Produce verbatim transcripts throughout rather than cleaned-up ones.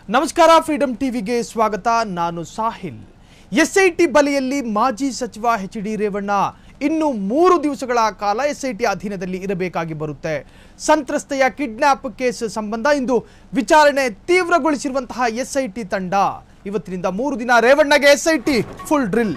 ನಮಸ್ಕಾರ, ಫ್ರೀಡಂ ಟಿವಿಗೆ ಸ್ವಾಗತ. ನಾನು ಸಾಹಿಲ್. ಎಸ್ಐಟಿ ಬಲೆಯಲ್ಲಿ ಮಾಜಿ ಸಚಿವ ಎಚ್ ಡಿ ರೇವಣ್ಣ ಇನ್ನು ಮೂರು ದಿವಸಗಳ ಕಾಲ ಎಸ್ಐಟಿ ಅಧೀನದಲ್ಲಿ ಇರಬೇಕಾಗಿ ಬರುತ್ತೆ. ಸಂತ್ರಸ್ತೆಯ ಕಿಡ್ನಾಪ್ ಕೇಸ್ ಸಂಬಂಧ ಇಂದು ವಿಚಾರಣೆ ತೀವ್ರಗೊಳಿಸಿರುವಂತಹ ಎಸ್ಐಟಿ ತಂಡ ಇವತ್ತಿನಿಂದ ಮೂರು ದಿನ ರೇವಣ್ಣಗೆ SIT full drill.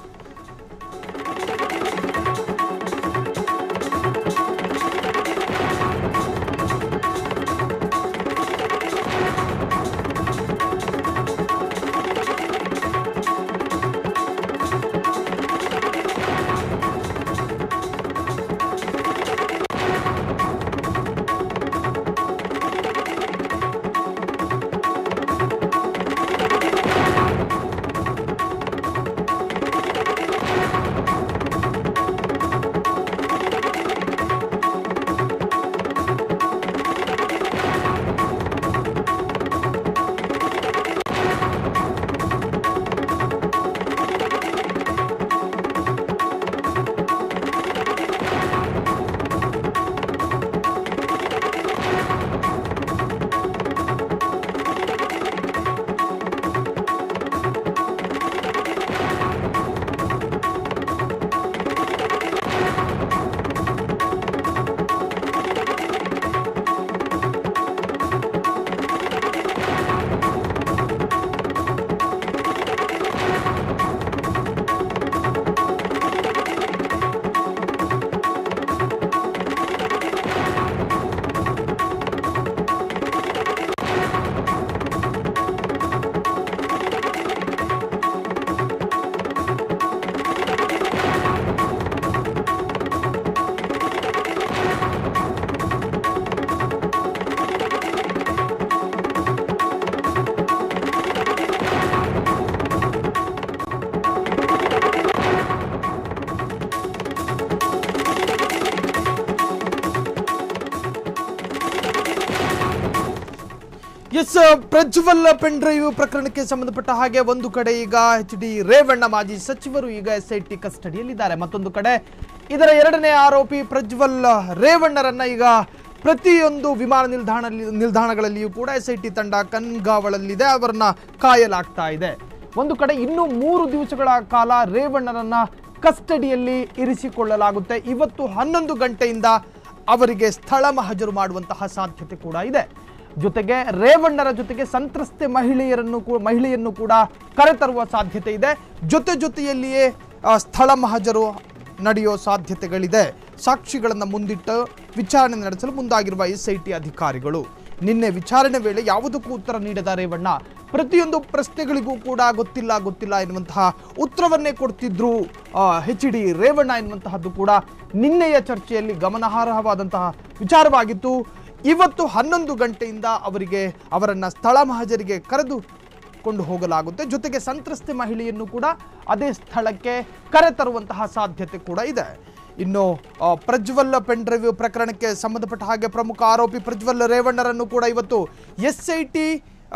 Yes, Prajwal pen drive ಪ್ರಕರಣಕ್ಕೆ ಸಂಬಂಧಪಟ್ಟ ಹಾಗೆ ಒಂದು ಕಡೆ ಈಗ ಎಚ್ ಡಿ ರೇವಣ್ಣ ಮಾಜಿ ಸಚಿವರು ಈಗ ಎಸ್ಐಟಿ ಕಸ್ಟಡಿಯಲ್ಲಿದ್ದಾರೆ. ಮತ್ತೊಂದು ಕಡೆ ಇದರ ಎರಡನೇ ಆರೋಪಿ ಪ್ರಜ್ವಲ್ ರೇವಣ್ಣರನ್ನ ಈಗ ಪ್ರತಿಯೊಂದು ವಿಮಾನ ನಿಲ್ದಾಣ ನಿಲ್ದಾಣಗಳಲ್ಲಿಯೂ ಕೂಡ ಎಸ್ಐಟಿ ತಂಡ ಕಣ್ಗಾವಳಲ್ಲಿದೆ, ಅವರನ್ನ ಕಾಯಲಾಗ್ತಾ ಇದೆ. ಒಂದು ಕಡೆ ಇನ್ನು ಮೂರು ದಿವಸಗಳ ಕಾಲ ರೇವಣ್ಣರನ್ನ ಕಸ್ಟಡಿಯಲ್ಲಿ ಇರಿಸಿಕೊಳ್ಳಲಾಗುತ್ತೆ. ಇವತ್ತು ಹನ್ನೊಂದು ಗಂಟೆಯಿಂದ ಅವರಿಗೆ ಸ್ಥಳ ಮಹಜರು ಮಾಡುವಂತಹ ಸಾಧ್ಯತೆ ಕೂಡ ಇದೆ. ಜೊತೆಗೆ ರೇವಣ್ಣರ ಜೊತೆಗೆ ಸಂತ್ರಸ್ತೆ ಮಹಿಳೆಯರನ್ನು ಮಹಿಳೆಯನ್ನು ಕೂಡ ಕರೆತರುವ ಸಾಧ್ಯತೆ ಇದೆ. ಜೊತೆ ಜೊತೆಯಲ್ಲಿಯೇ ಸ್ಥಳ ಮಹಜರು ನಡೆಯೋ ಸಾಧ್ಯತೆಗಳಿದೆ. ಸಾಕ್ಷಿಗಳನ್ನು ಮುಂದಿಟ್ಟು ವಿಚಾರಣೆ ನಡೆಸಲು ಮುಂದಾಗಿರುವ ಎಸ್ಐಟಿ ಅಧಿಕಾರಿಗಳು ನಿನ್ನೆ ವಿಚಾರಣೆ ವೇಳೆ ಯಾವುದಕ್ಕೂ ಉತ್ತರ ನೀಡದ ರೇವಣ್ಣ ಪ್ರತಿಯೊಂದು ಪ್ರಶ್ನೆಗಳಿಗೂ ಕೂಡ ಗೊತ್ತಿಲ್ಲ ಗೊತ್ತಿಲ್ಲ ಎನ್ನುವಂತಹ ಉತ್ತರವನ್ನೇ ಕೊಡ್ತಿದ್ರು ಎಚ್ ಡಿ ರೇವಣ್ಣ ಎನ್ನುವಂತಹದ್ದು ಕೂಡ ನಿನ್ನೆಯ ಚರ್ಚೆಯಲ್ಲಿ ಗಮನಾರ್ಹವಾದಂತಹ ವಿಚಾರವಾಗಿತ್ತು. ಇವತ್ತು ಹನ್ನೊಂದು ಗಂಟೆಯಿಂದ ಅವರಿಗೆ ಅವರನ್ನು ಸ್ಥಳ ಮಹಜರಿಗೆ ಕರೆದುಕೊಂಡು ಹೋಗಲಾಗುತ್ತೆ. ಜೊತೆಗೆ ಸಂತ್ರಸ್ತೆ ಮಹಿಳೆಯನ್ನು ಕೂಡ ಅದೇ ಸ್ಥಳಕ್ಕೆ ಕರೆತರುವಂತಹ ಸಾಧ್ಯತೆ ಕೂಡ ಇದೆ. ಇನ್ನು ಪ್ರಜ್ವಲ್ ಪೆನ್ ಡ್ರೈವ್ ಪ್ರಕರಣಕ್ಕೆ ಸಂಬಂಧಪಟ್ಟ ಹಾಗೆ ಪ್ರಮುಖ ಆರೋಪಿ ಪ್ರಜ್ವಲ್ ರೇವಣ್ಣರನ್ನು ಕೂಡ ಇವತ್ತು ಎಸ್ಐಟಿ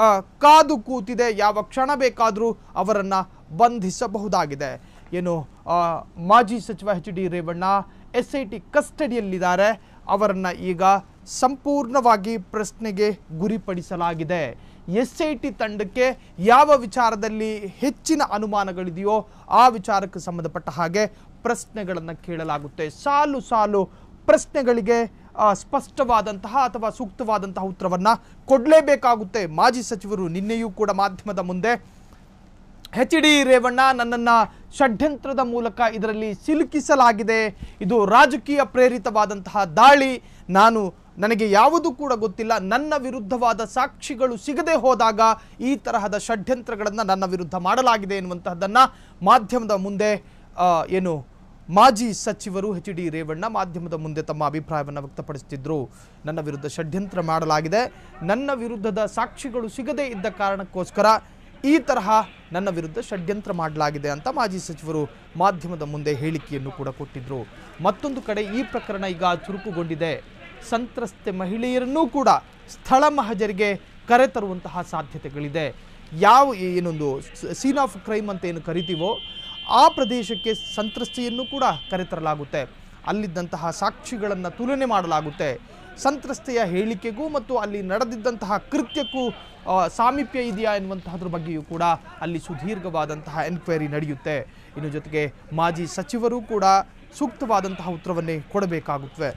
ಕಾದು ಕೂತಿದೆ. ಯಾವ ಕ್ಷಣ ಬೇಕಾದರೂ ಅವರನ್ನು ಬಂಧಿಸಬಹುದಾಗಿದೆ. ಏನು ಮಾಜಿ ಸಚಿವ ಎಚ್ ಡಿ ರೇವಣ್ಣ ಎಸ್ಐಟಿ ಕಸ್ಟಡಿಯಲ್ಲಿದ್ದಾರೆ. ಅವರನ್ನು ಈಗ ಸಂಪೂರ್ಣವಾಗಿ ಪ್ರಶ್ನೆಗೆ ಗುರಿಪಡಿಸಲಾಗಿದೆ. ಎಸ್ಐಟಿ ತಂಡಕ್ಕೆ ಯಾವ ವಿಚಾರದಲ್ಲಿ ಹೆಚ್ಚಿನ ಅನುಮಾನಗಳಿದೆಯೋ ಆ ವಿಚಾರಕ್ಕೆ ಸಂಬಂಧಪಟ್ಟ ಹಾಗೆ ಪ್ರಶ್ನೆಗಳನ್ನು ಕೇಳಲಾಗುತ್ತೆ. ಸಾಲು ಸಾಲು ಪ್ರಶ್ನೆಗಳಿಗೆ ಸ್ಪಷ್ಟವಾದಂತಹ ಅಥವಾ ಸೂಕ್ತವಾದಂತಹ ಉತ್ತರವನ್ನು ಕೊಡಲೇಬೇಕಾಗುತ್ತೆ. ಮಾಜಿ ಸಚಿವರು ನಿನ್ನೆಯೂ ಕೂಡ ಮಾಧ್ಯಮದ ಮುಂದೆ ಎಚ್ ಡಿ ರೇವಣ್ಣ ನನ್ನನ್ನು ಷಡ್ಯಂತ್ರದ ಮೂಲಕ ಇದರಲ್ಲಿ ಸಿಲುಕಿಸಲಾಗಿದೆ, ಇದು ರಾಜಕೀಯ ಪ್ರೇರಿತವಾದಂತಹ ದಾಳಿ, ನಾನು ನನಗೆ ಯಾವುದೂ ಕೂಡ ಗೊತ್ತಿಲ್ಲ, ನನ್ನ ವಿರುದ್ಧವಾದ ಸಾಕ್ಷಿಗಳು ಸಿಗದೆ ಹೋದಾಗ ಈ ತರಹದ ಷಡ್ಯಂತ್ರಗಳನ್ನು ನನ್ನ ವಿರುದ್ಧ ಮಾಡಲಾಗಿದೆ ಎನ್ನುವಂತಹದ್ದನ್ನು ಮಾಧ್ಯಮದ ಮುಂದೆ ಏನು ಮಾಜಿ ಸಚಿವರು ಎಚ್ ಡಿ ರೇವಣ್ಣ ಮಾಧ್ಯಮದ ಮುಂದೆ ತಮ್ಮ ಅಭಿಪ್ರಾಯವನ್ನು ವ್ಯಕ್ತಪಡಿಸುತ್ತಿದ್ದರು. ನನ್ನ ವಿರುದ್ಧ ಷಡ್ಯಂತ್ರ ಮಾಡಲಾಗಿದೆ, ನನ್ನ ವಿರುದ್ಧದ ಸಾಕ್ಷಿಗಳು ಸಿಗದೇ ಇದ್ದ ಕಾರಣಕ್ಕೋಸ್ಕರ ಈ ತರಹ ನನ್ನ ವಿರುದ್ಧ ಷಡ್ಯಂತ್ರ ಮಾಡಲಾಗಿದೆ ಅಂತ ಮಾಜಿ ಸಚಿವರು ಮಾಧ್ಯಮದ ಮುಂದೆ ಹೇಳಿಕೆಯನ್ನು ಕೂಡ ಕೊಟ್ಟಿದ್ದರು. ಮತ್ತೊಂದು ಕಡೆ ಈ ಪ್ರಕರಣ ಈಗ ಚುರುಕುಗೊಂಡಿದೆ. ಸಂತ್ರಸ್ತೆ ಮಹಿಳೆಯರನ್ನೂ ಕೂಡ ಸ್ಥಳ ಮಹಜರಿಗೆ ಕರೆತರುವಂತಹ ಸಾಧ್ಯತೆಗಳಿದೆ. ಯಾವ ಏನೊಂದು ಸೀನ್ ಆಫ್ ಕ್ರೈಮ್ ಅಂತ ಏನು ಕರಿತೀವೋ ಆ ಪ್ರದೇಶಕ್ಕೆ ಸಂತ್ರಸ್ತೆಯನ್ನು ಕೂಡ ಕರೆತರಲಾಗುತ್ತೆ. ಅಲ್ಲಿದ್ದಂತಹ ಸಾಕ್ಷಿಗಳನ್ನು ತುಲನೆ ಮಾಡಲಾಗುತ್ತೆ. ಸಂತ್ರಸ್ತೆಯ ಹೇಳಿಕೆಗೂ ಮತ್ತು ಅಲ್ಲಿ ನಡೆದಿದ್ದಂತಹ ಕೃತ್ಯಕ್ಕೂ ಸಾಮೀಪ್ಯ ಇದೆಯಾ ಎನ್ನುವಂತಹದ್ರ ಬಗ್ಗೆಯೂ ಕೂಡ ಅಲ್ಲಿ ಸುದೀರ್ಘವಾದಂತಹ ಎನ್ಕ್ವೈರಿ ನಡೆಯುತ್ತೆ. ಇನ್ನು ಜೊತೆಗೆ ಮಾಜಿ ಸಚಿವರು ಕೂಡ ಸೂಕ್ತವಾದಂತಹ ಉತ್ತರವನ್ನೇ ಕೊಡಬೇಕಾಗುತ್ತವೆ.